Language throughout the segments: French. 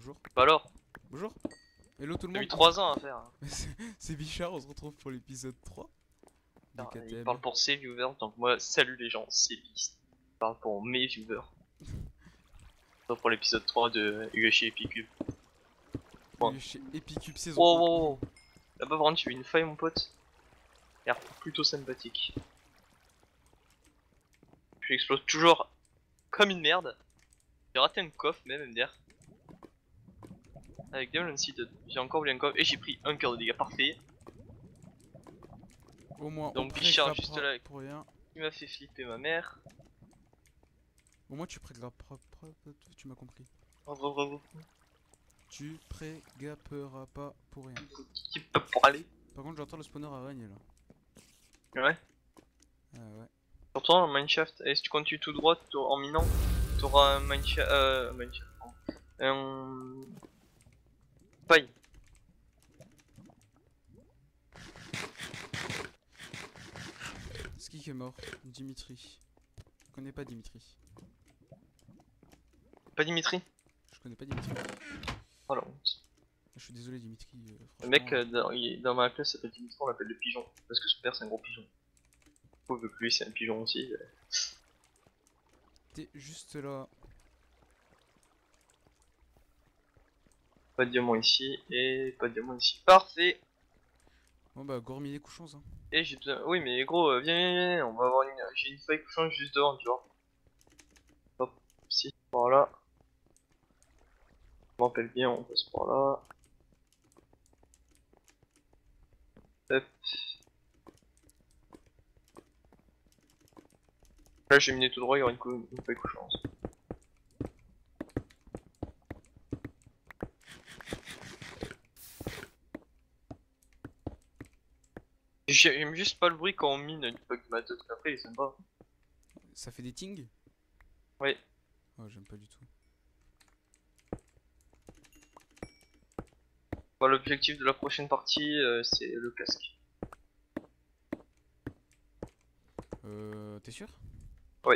Bonjour. Bah alors, Bonjour. Hello tout le j'ai monde. mis 3 ans à faire. Hein. C'est Bichard, on se retrouve pour l'épisode 3 de Alors, il KTM. parle pour ses viewers, donc moi, salut les gens, c'est Beast. Il parle pour mes viewers. Donc pour l'épisode 3 de UHC Epicube. On est chez Epicube saison Oh, 1. oh, oh. Là-bas, vraiment, tu veux une faille, mon pote. Il a l'air plutôt sympathique. Je l'explose toujours comme une merde. J'ai raté un coffre, même MDR. Avec Diamond Seed, j'ai encore oublié un coffre et j'ai pris un cœur de dégâts parfait. Au moins, Donc on Bichard juste là, pour rien. il m'a fait flipper ma mère. Au moins, tu prégaperas. Tu m'as compris. Bravo, bravo. Tu prégaperas pas pour rien. Qui peut pour aller. Par contre, j'entends le spawner araignée là. Ouais. Ah ouais. Surtout en mineshaft, et si tu continues tout droit en minant, t'auras un mineshaft, un paille. C'est qui est mort? Dimitri. Je connais pas Dimitri. Pas Dimitri. Je connais pas Dimitri. Oh la honte. Je suis désolé Dimitri. Le mec dans ma classe s'appelle Dimitri, on l'appelle le pigeon, parce que son père c'est un gros pigeon. Vu que lui c'est un pigeon aussi. T'es juste là. Pas de diamant ici, et pas de diamant ici. Parfait. Bon bah, gourmiller couchons hein. Et j'ai besoin... Oui mais gros, viens, on va avoir une... J'ai une feuille couchante juste devant, tu vois. Hop, si, voilà. Je me rappelle bien, on passe par là. Hop. Là j'ai miné tout droit, il y aura une feuille couchante. J'aime juste pas le bruit quand on mine une bug de matos, après il est sympa. Ça fait des tings? Oui. Oh, j'aime pas du tout. Bon, l'objectif de la prochaine partie c'est le casque. T'es sûr? Oui.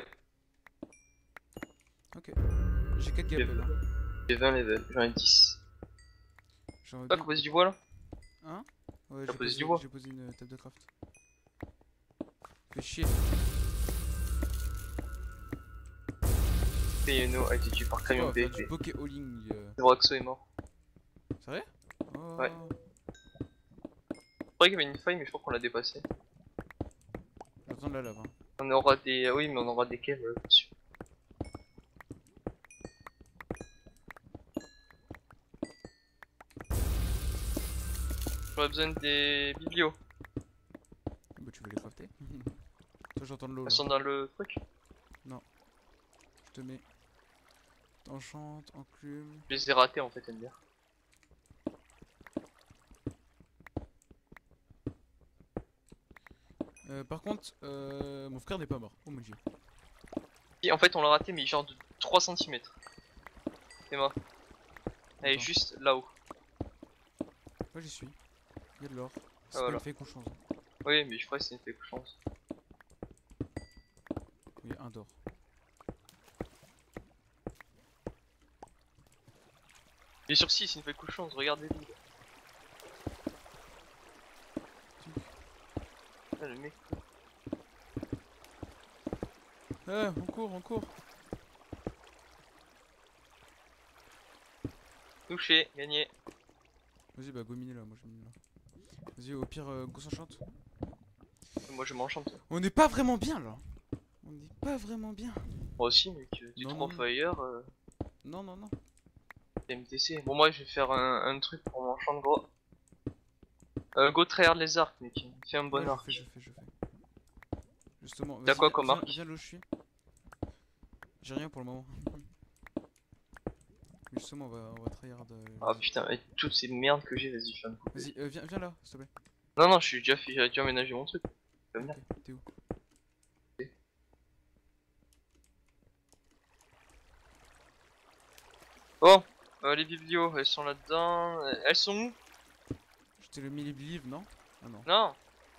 Ok. J'ai 4 gapels hein. J'ai 20 levels, j'en ai 10. J'aimerais T'as bien... posé du bois là? Hein? Ouais, T'as posé du bois? j'ai posé une table de craft. Fais chier. Payeno a été tué par camion Oh, faire PFP. du poké hauling. Roxo est mort. Sérieux? Oh. Ouais. Je croyais qu'il y avait une faille mais je crois qu'on l'a dépassé. J'entends de la lave hein. On aura des... Oui mais on aura des caves dessus. J'aurais besoin des biblios. Bah tu veux les crafter? Toi j'entends de l'eau Elles là. sont dans le truc. Je te mets... Enchante, enclume... Je les ai ratés en fait, elle me dire. Par contre, mon frère n'est pas mort. Oh mon dieu. Et en fait on l'a raté mais genre de 3 cm. C'est mort. Elle est Attends. juste là-haut. Ouais j'y suis. Il y a de l'or. C'est voilà. pas une fake ou chance. Oui mais je crois que c'est une fake chance. Oui, un d'or. Et sur 6 c'est une fake chance, regarde les billes. Ah le mec. On court, on court. Touché, gagné. Vas-y bah go miner là, moi je mine là. Vas-y au pire go s'enchante. Moi je m'enchante. On n'est pas vraiment bien là. On n'est pas vraiment bien. Moi aussi mec, du Non, 3 non. fire, Non non non. MTC. Bon moi je vais faire un truc pour m'enchante gros. Go tryhard les arcs mec, fais un bon Ouais, arc. je fais. Justement, T'as vas-y, quoi comme arc? viens là où je suis. J'ai rien pour le moment. Justement on va tryhard. Ah putain, avec toutes ces merdes que j'ai, vas-y fais un coup. Vas-y viens là s'il te plaît. Non non, j'ai déjà aménagé mon truc. Tu vas venir. Ok, t'es où? Bon, les biblios, elles sont là-dedans. Elles sont où? Je t'ai le mis les believe non? Ah non. Non.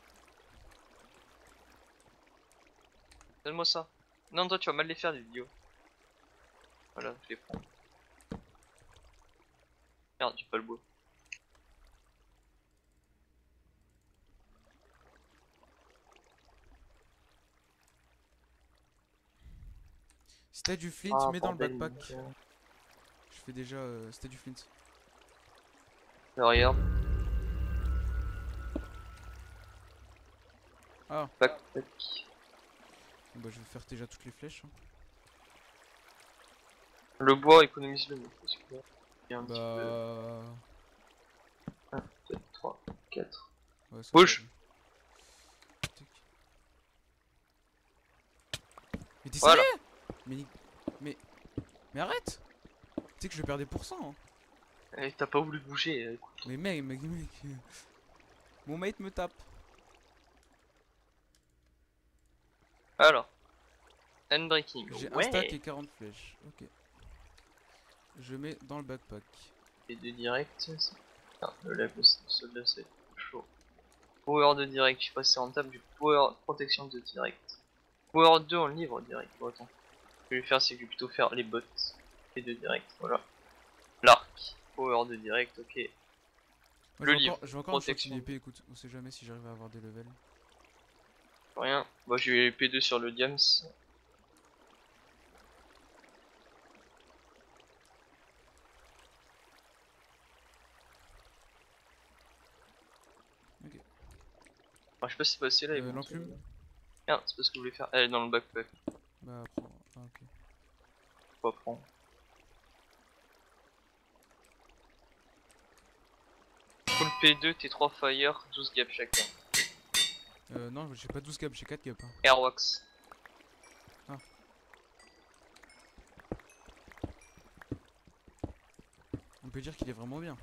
Donne-moi ça. Non, toi tu vas mal les faire les biblios. Voilà, je les prends. Merde, j'ai pas le bois. Si t'as du flint, Ah, mets dans le bordel, backpack. mec. Je fais déjà. Si t'as du flint. Regarde. Ah, Backpack. bon, bah je vais faire déjà toutes les flèches. Hein. Le bois, économise-le, mec. Parce que là, il y a un petit peu. Bah. 1, 2, 3, 4. Ouais, ça Bouge. va. Tic. Mais t'es Voilà. sérieux? Mais. Mais arrête! Tu sais que je vais perdre des pourcents. Hein. Et t'as pas voulu bouger. Écoute. Mais mec. Mon mate me tape. Alors. Handbreaking. J'ai un Ouais. stack et 40 flèches. Ok. Je mets dans le backpack. Et de direct. Ah, le lag aussi. Celui-là, c'est chaud. Power de direct. Je sais pas si c'est rentable. Du power protection de direct. Power 2 en livre direct. Bon, attends. Ce que je vais faire, c'est que je vais plutôt faire les bots. Et de direct. Voilà. L'arc. Power de direct. Ok. Moi, Le je livre, vais encore une protection. épée, écoute. On sait jamais si j'arrive à avoir des levels. Rien. Moi, j'ai eu P2 sur le Diams. Ok. Alors, je sais pas si c'est passé là. L'enclume? Merde, c'est pas ce que je voulais faire. Elle est dans le backpack. Bah, prends. Ah, ok. Faut prendre. Full P2, T3 Fire, 12 gaps chacun. Non, j'ai pas 12 gaps, j'ai 4 gaps. Hein. Airwax. Ah. On peut dire qu'il est vraiment bien.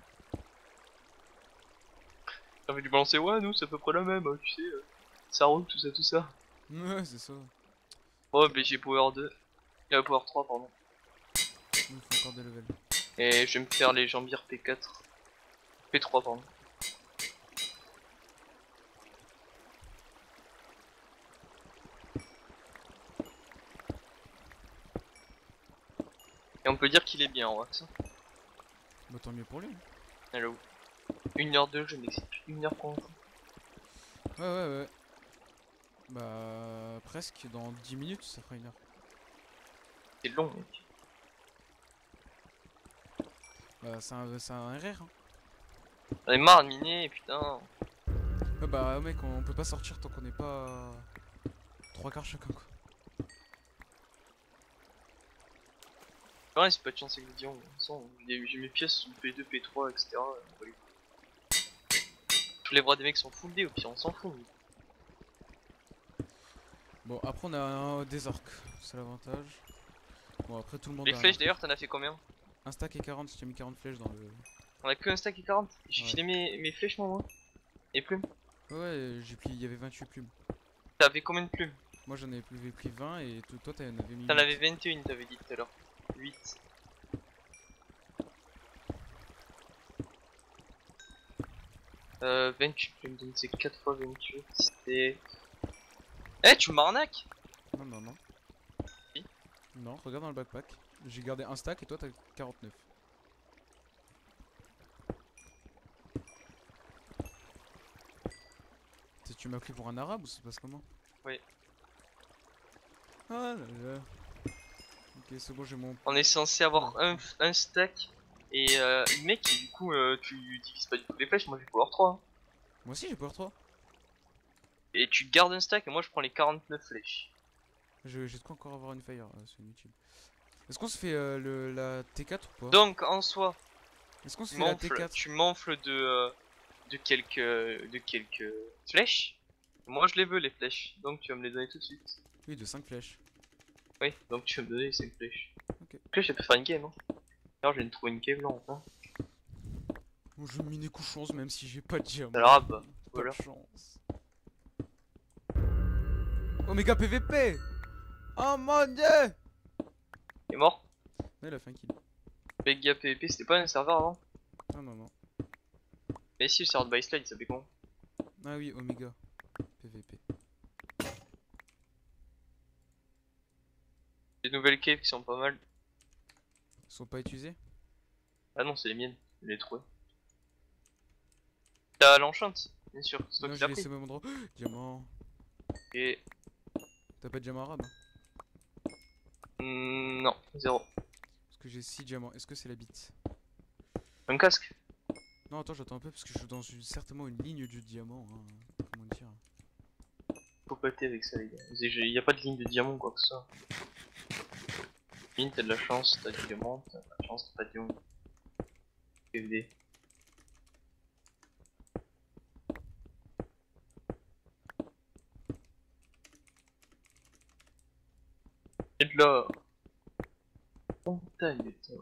J'avais dû balancer, ouais, nous c'est à peu près la même, tu sais. Ça roule, tout ça, tout ça. Ouais, c'est ça. Oh, mais j'ai Power 2. Power 3, pardon. Il me faut encore des levels. Et je vais me faire les jambières P4. P3, pardon. Et on peut dire qu'il est bien en wax. Bah, tant mieux pour lui. Hello. 1h02, je m'excite. 1h30. Ouais. Bah, presque. Dans 10 minutes, ça fera 1 heure. C'est long, mec. Bah, c'est un RR. Hein. J'en ai marre de miner, putain. Ouais, bah, mec, on peut pas sortir tant qu'on n'est pas 3 quarts chacun, quoi. Ouais, c'est pas de chance avec Dion. De toute façon, j'ai mes pièces sous P2, P3, etc. Tous les bras des mecs sont full D, au pire, on s'en fout. Bon, après, on a des arcs. C'est l'avantage. Bon, après, tout le monde Les a un flèches arc. d'ailleurs, t'en as fait combien? Un stack et 40, j'ai mis 40 flèches dans le. On a que un stack et 40. J'ai Ouais. filé mes flèches, moi. Et plumes. Ouais, j'ai pris. Il y avait 28 plumes. T'avais combien de plumes? Moi, j'en avais pris 20 et toi, t'en avais mis. T'en 8. avais 21, t'avais dit tout à l'heure. 8. Euh, 28 plumes, donc c'est 4 fois 28. C'est. Eh, tu m'arnaques! Non. Si. Non, regarde dans le backpack. J'ai gardé un stack et toi, t'as 49. Tu m'as pris pour un arabe ou ça se passe comment? Oui. Ah là là. Ok, c'est bon, j'ai mon. On est censé avoir un stack. Et mec, du coup, tu divises pas du tout les flèches, moi j'ai power 3. Hein. Moi aussi, j'ai power 3. Et tu gardes un stack et moi je prends les 49 flèches. J'ai de quoi encore avoir une fire, c'est inutile. Est-ce qu'on se fait la T4 ou pas? Donc en soi, Est-ce qu'on se fait la T4? tu m'enfles de quelques flèches. Moi je les veux les flèches, donc tu vas me les donner tout de suite. Oui, de 5 flèches. Oui, donc tu vas me donner les 5 flèches. Ok. Flèches, ça peut faire une game. Hein. Alors je viens de trouver une cave là enfin. Bon, je vais miner coup 11 même si j'ai pas de diamant. Alors bah, Pas voilà. de chance. Omega PVP! Oh mon dieu! Il est mort. Ouais, il a fait un kill. Vega PvP, c'était pas un serveur avant. Non. Mais si, le serveur de Byslide, il s'appelait comment? Ah oui, Omega PVP. Des nouvelles caves qui sont pas mal. Ils sont pas utilisés? Ah non, c'est les miennes. Je l'ai trouvé. T'as l'enchant, bien sûr, c'est toi Non, qui j'ai l'as pris. laissé au même endroit. Diamant. Et. T'as pas de diamant arabe? Non, 0. Parce que j'ai 6 diamants. Est-ce que c'est la bite? Un casque. Non, attends, j'attends un peu parce que je suis dans certainement une ligne du diamant. Hein. Comment dire? Faut péter avec ça, les gars. Y a pas de ligne de diamant ou quoi que ce soit. Mine, t'as de la chance, t'as du diamant, t'as pas de chance, t'as pas de diamant. PVD. Et de l'or. Montagne de d'or.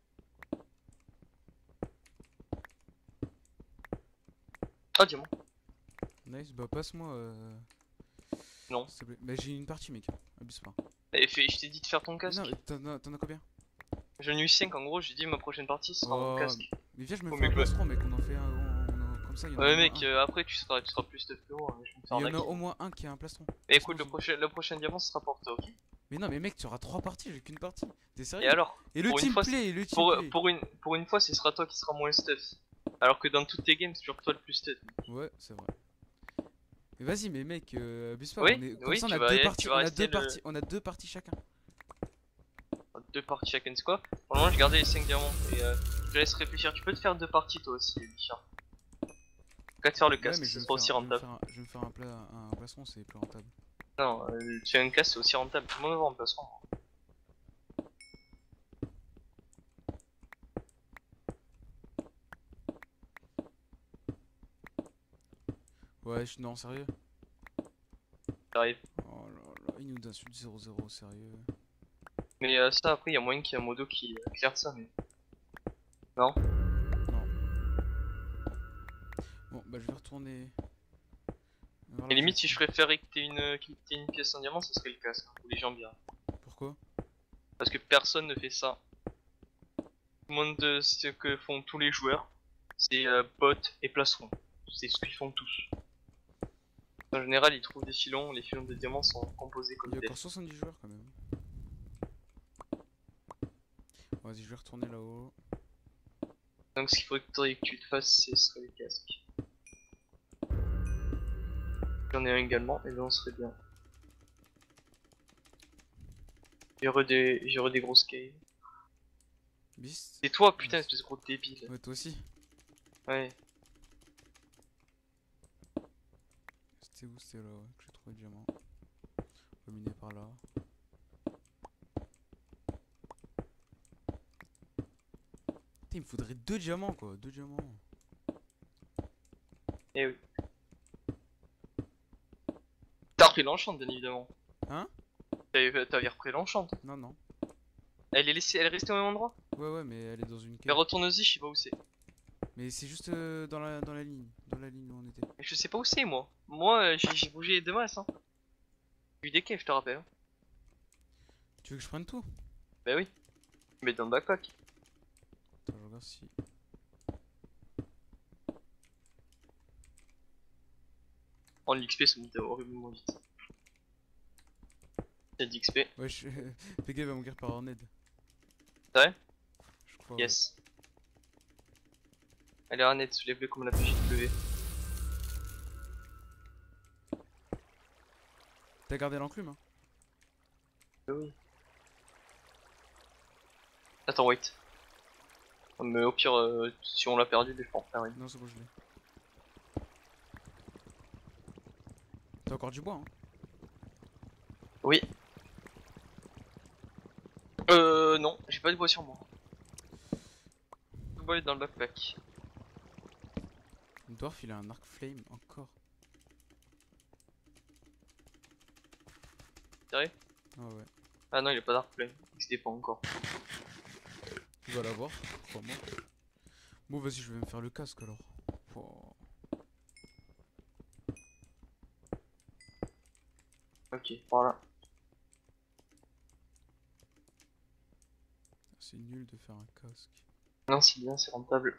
Ah, diamant. Nice, bah passe-moi. Non. S'il te plaît. Bah j'ai une partie, mec. Abuse pas. Et je t'ai dit de faire ton Mais casque. non, mais t'en as combien? J'en ai eu 5 en gros, j'ai dit ma prochaine partie ce sera mon Oh, casque. mais viens, je me Faut fais un mieux que- plastron, mec. On en fait un. Comme ça, il y en a au Ouais moins mec, un. après tu seras plus stuff que moi, je vais me faire Il y en a arnaquer. au moins un qui a un plastron. Et écoute, Laisse-moi, le prochain diamant ce sera pour toi, ok? Mais non, mais mec, tu auras 3 parties, j'ai qu'une partie. T'es Et sérieux? alors? Et le Pour une fois, teamplay, le teamplay. pour une fois, ce sera toi qui sera moins stuff. Alors que dans toutes tes games, c'est toujours toi le plus stuff. Ouais, c'est vrai. Mais vas-y, mais mec, abuse pas. Oui, On est... Comme oui, ça, on tu a vas deux y- parties. tu vas On a rester deux parties. On a 2 parties chacun. 2 parties chacun, c'est quoi? Pour le moment, j'ai gardé les 5 diamants et je te laisse réfléchir. Tu peux te faire 2 parties toi aussi, Bichard. Qu'à te faire le Ouais, casque, mais ce sera aussi rentable. je vais me faire un plastron, c'est plus rentable. Non, tu as un casque, c'est aussi rentable. Tout le monde va en placement. Ouais, non, sérieux. J'arrive. Oh là là, il nous insulte 0-0, sérieux. Mais ça, après, il y a moyen qu'il y ait un modo qui claire ça, mais. Non? Non. Bon, bah je vais retourner. Vers Et là, limite, si je préférais que t'aies une pièce en diamant, ce serait le casque. Ou les jambières. Pourquoi? Parce que personne ne fait ça. Tout le monde, ce que font tous les joueurs, c'est bot et placeron. C'est ce qu'ils font tous. En général, ils trouvent des filons, les filons de diamants sont composés comme Il y a tels. encore 70 joueurs quand même. Vas-y, je vais retourner là-haut. Donc ce qu'il faudrait que tu te fasses, ce serait les casques. J'en ai un également, et là on serait bien. J'aurais des grosses caves. Beast? C'est toi, putain, espèce de gros débile. Ouais, toi aussi. Ouais. C'était où? C'était là, ouais, que j'ai trouvé le diamant. On va miner par là. Putain, il me faudrait 2 diamants quoi, 2 diamants. Eh oui. T'as repris l'enchant, bien évidemment. Hein? T'avais repris l'enchant. Non, non. Elle est restée au même endroit? Ouais, ouais, mais elle est dans une Mais cave. retourne-y, je sais pas où c'est. Mais c'est juste dans la ligne. Dans la ligne où on était. Mais je sais pas où c'est, moi. Moi, j'ai bougé de masse, hein. J'ai eu des caves, je te rappelle. Hein. Tu veux que je prenne tout? Bah oui. Mais dans le backpack. Attends, je regarde si. En l'XP, ça monte horriblement vite. Il y a d'XP. Ouais, Pega va mourir par Horned. C'est vrai? Je crois. Yes. Allez, Arnett, soulève-le comme la PJW. T'as gardé l'enclume, hein? Oui. Attends, wait. Mais au pire, si on l'a perdu, je peux en faire une. Non, c'est bon, je l'ai. T'as encore du bois, hein? Oui. Non, j'ai pas de bois sur moi. Tout le bois est dans le backpack. Le dwarf, il a un arc flame encore. Sérieux? Ah ouais. Ah non, il a pas d'arc plein. Il se dépend encore. Tu vas l'avoir, crois-moi. Bon, vas-y, je vais me faire le casque alors. Oh. Ok, voilà. C'est nul de faire un casque. Non, c'est bien, c'est rentable.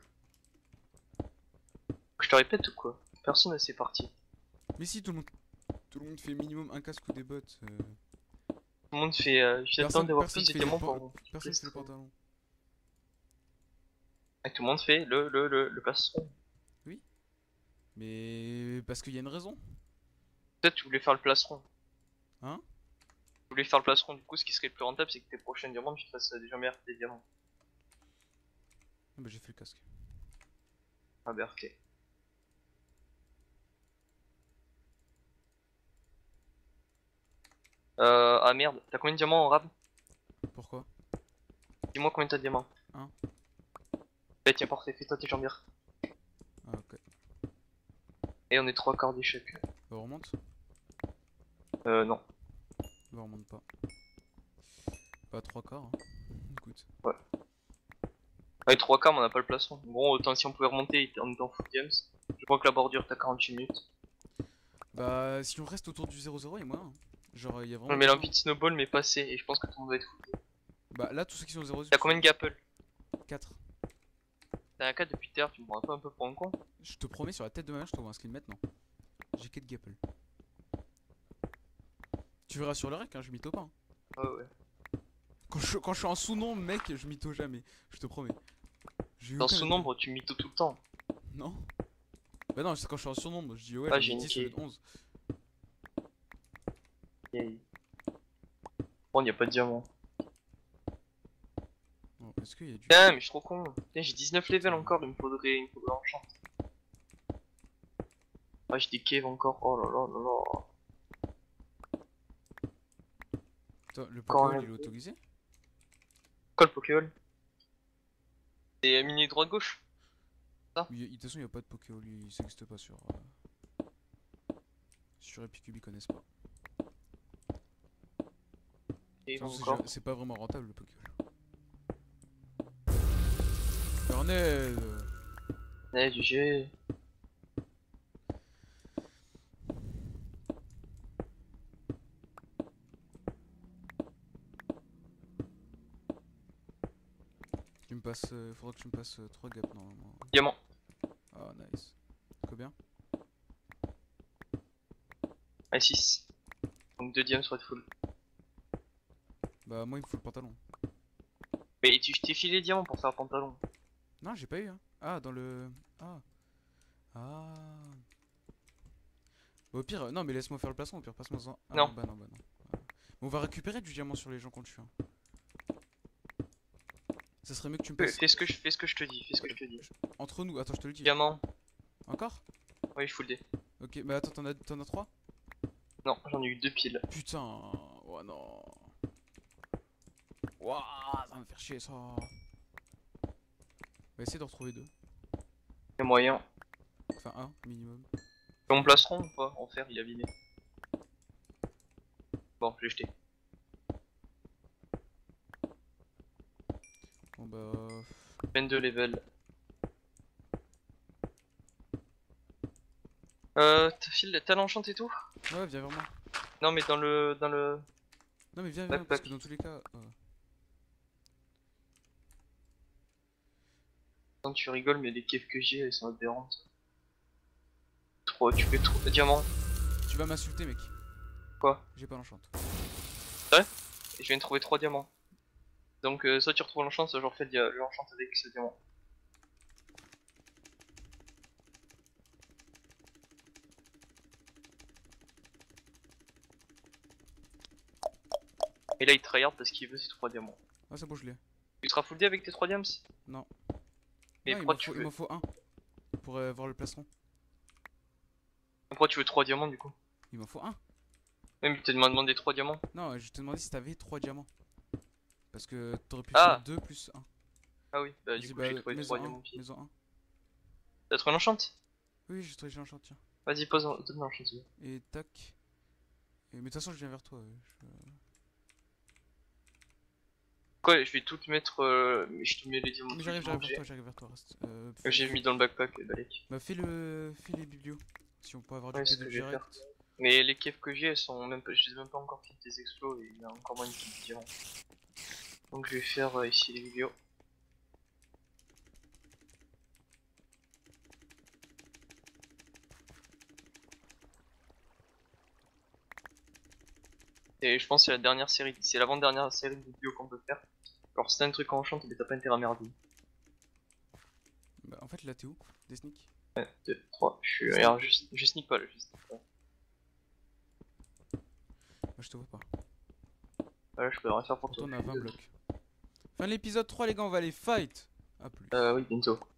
Je te répète ou quoi? Personne ne sait parti. Mais si, tout le monde fait minimum un casque ou des bottes. Tout le monde fait. J'attends d'avoir plus de fait diamants pour. personne fait le pantalon. Et tout le monde fait le plastron. Oui. Mais parce qu'il y a une raison. Peut-être tu voulais faire le plastron. Hein? Tu voulais faire le plastron, du coup, ce qui serait le plus rentable, c'est que tes prochains diamants, tu te fasses déjà meilleur que des diamants. Ah bah j'ai fait le casque. Ah, bah, ok. Ah merde, t'as combien de diamants en rab? Pourquoi? Dis-moi combien t'as de diamants. Un. Bah, tiens, parfait, fais-toi tes jambières. Ah ok. Et on est 3 quarts d'échec. Bah on remonte? Non. Bah on remonte pas. Pas trois quarts. Hein. Écoute. Ouais. Ouais, 3 quarts, mais on a pas le plastron. Bon, autant si on pouvait remonter, on est en full games. Je crois que la bordure, t'as 48 minutes. Bah si on reste autour du 0-0, il y a moyen. Hein. Genre il y a On vraiment met moyen. l'envie de snowball, mais passé, et je pense que tout le monde va être full. Bah là tous ceux qui sont au 0 T'as combien de gapple? 4. T'as un 4 depuis tout à l'heure, tu me prends un peu pour un con. Je te promets sur la tête de ma mère, je te vois un skin maintenant. J'ai 4 gapples. Tu verras sur le rec, hein, je mytho pas. Hein. Ouais, ouais. Quand je suis en sous-nombre, mec, je mytho jamais. Je te promets. J'ai eu Dans aucun sous-nombre, tu mytho tout le temps. Non. Bah non, c'est quand je suis en surnombre, je dis ouais, Ah, j'en j'ai ai 10 au lieu niqué. de 11. Yay. Bon, y a pas de diamant. Bon, est-ce qu'il y a du... Putain, mais je suis trop con. Putain, j'ai 19 levels encore, il me faudrait enchant. Ah, j'ai des caves encore, oh là là là là. Attends, le Encore Pokéball un il est autorisé? Quoi le Pokéball? C'est mini droite-gauche? Oui, de toute façon, il n'y a pas de Pokéball, il s'existe pas sur. Sur Epicube, ils connaissent pas. Et Surtout, encore. c'est pas vraiment rentable le Pokéball. Cornel. Ouais, du G. Tu me passes. Faudra que tu me passes 3 gaps normalement. Diamant. Ah, nice. Combien? Ah, 6. Donc 2 diamants sur être full. Bah, moi il me faut le pantalon. Mais je t'ai filé les diamants pour faire le pantalon. Non, j'ai pas eu, hein. Ah, dans le. Ah. Ah. Bah, au pire, non, mais laisse-moi faire le placement, au pire, passe-moi en. Ah, Non. bah non, bah non. Ah. Mais on va récupérer du diamant sur les gens qu'on tue. Hein. Ça serait mieux que tu me passes. Fais ce que je te dis, fais ce que je te dis. Entre nous, attends, je te le dis. Diamant. Encore? Oui, full D. Ok, bah attends, t'en as 3? Non, j'en ai eu 2 piles. Putain, oh non. Ouah, ça va me faire chier ça. On va essayer de retrouver 2. Y'a moyen. Enfin, un minimum. Et on placeront ou pas? En fer, il a abîmé. Bon, j'ai jeté. Bon bah. 22 level. T'as l'enchant et tout? Ouais, viens vers moi. Non, mais dans le. Non, mais viens, Backpack. parce que dans tous les cas. Non, tu rigoles, mais les caves que j'ai, elles sont aberrantes. Tu fais trop de diamants. Tu vas m'insulter, mec. Quoi? J'ai pas l'enchante. Ouais. Et je viens de trouver 3 diamants. Donc, soit tu retrouves l'enchant, soit je refais l'enchant avec ce diamant. Et là, il tryhard parce qu'il veut ses 3 diamants. Ah, c'est bon, je l'ai. Tu seras full D avec tes 3 diams? Non. Mais Non, pourquoi tu il veux... m'en faut un. Pour voir le plastron. Pourquoi tu veux 3 diamants du coup? Il m'en faut un. Même il t'a demandé 3 diamants. Non, je te demandais si t'avais 3 diamants. Parce que t'aurais pu Ah. faire 2 plus 1. Ah oui, bah du Vas-y, coup j'ai trouvé 3 mets-en diamants un. pieds. Mets-en un. T'as trouvé l'enchant? Oui, j'ai trouvé l'enchant, tiens. Vas-y, pose donne l'enchant. Et tac. Mais de toute façon, je viens vers toi. Quoi, je vais tout te mettre. Mais je te mets les diamants. Mais j'arrive vers toi, reste. J'ai mis dans le backpack, balèque. Bah, fais les biblios. Si on peut avoir du Ouais, c'est ce PD que je vais direct. faire. Mais les caves que j'ai, elles sont même pas. Je les ai même pas encore fait des explos et il y a encore moins de diamants. Donc je vais faire ici les vidéos. Et je pense que c'est la dernière série, c'est l'avant-dernière série de vidéos qu'on peut faire. Alors si t'as un truc en enchant, t'as pas intérêt à merder. Bah, en fait, là, t'es où? Des sneaks? 1, 2, 3. Je suis. Sneak. Alors, je sneak pas là, je sneak pas. Moi, je te vois pas. Voilà, je peux rien faire pour Pourtant, toi. on a 20 blocs. Fin de l'épisode 3, les gars, on va aller fight. A plus. Oui, bientôt.